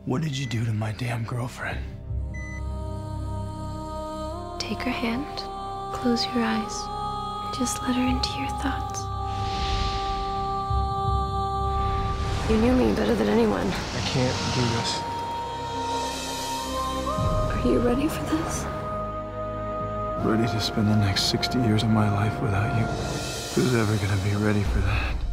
What did you do to my damn girlfriend? Take her hand, close your eyes, and just let her into your thoughts. You knew me better than anyone. I can't do this. Are you ready for this? Ready to spend the next 60 years of my life without you? Who's ever gonna be ready for that?